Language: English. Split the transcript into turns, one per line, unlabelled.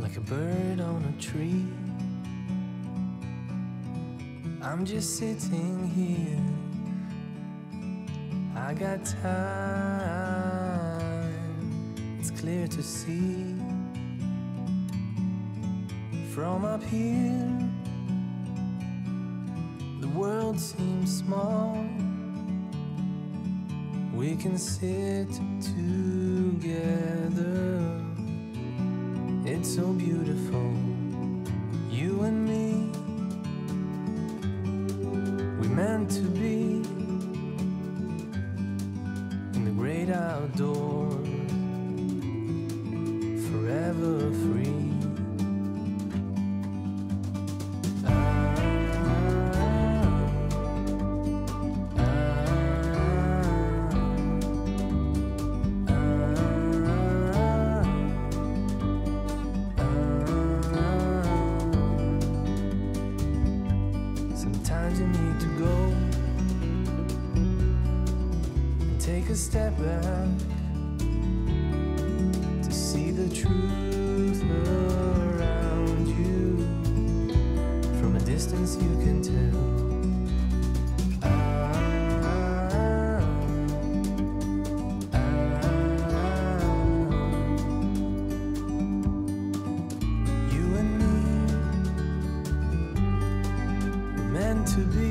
like a bird on a tree. I'm just sitting here, I got time, it's clear to see. From up here, the world seems small. We can sit together, it's so beautiful, you and me. We meant to be in the great outdoors, forever free. Sometimes you need to go and take a step back to see the truth around you. From a distance you can tell. You and me, we're meant to be